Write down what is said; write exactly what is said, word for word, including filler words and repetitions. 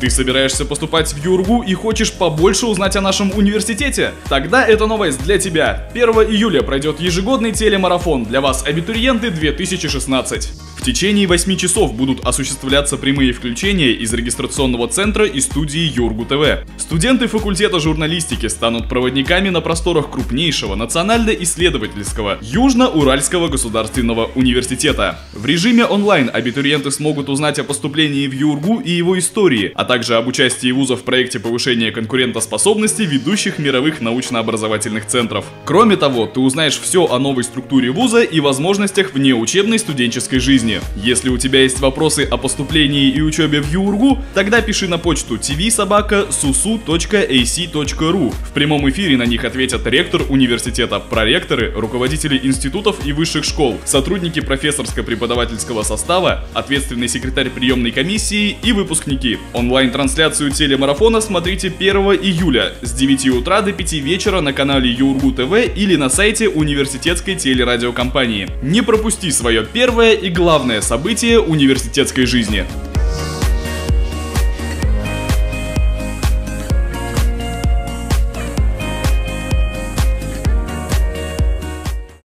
Ты собираешься поступать в ЮрГУ и хочешь побольше узнать о нашем университете? Тогда эта новость для тебя. первого июля пройдет ежегодный телемарафон для вас, абитуриенты две тысячи шестнадцать. В течение восьми часов будут осуществляться прямые включения из регистрационного центра и студии ЮрГУ ТВ. Студенты факультета журналистики станут проводниками на просторах крупнейшего национально-исследовательского Южно-Уральского государственного университета. В режиме онлайн абитуриенты смогут узнать о поступлении в ЮрГУ и его истории, а также об участии вуза в проекте повышения конкурентоспособности ведущих мировых научно-образовательных центров. Кроме того, ты узнаешь все о новой структуре вуза и возможностях внеучебной студенческой жизни. Если у тебя есть вопросы о поступлении и учебе в ЮрГУ, тогда пиши на почту ти ви собака сусу точка эй си точка ру. В прямом эфире на них ответят ректор университета, проректоры, руководители институтов и высших школ, сотрудники профессорско-преподавательского состава, ответственный секретарь приемной комиссии и выпускники. Онлайн-трансляцию телемарафона смотрите первого июля с девяти утра до пяти вечера на канале ЮрГУ ТВ или на сайте университетской телерадиокомпании. Не пропусти свое первое и главное событие университетской жизни.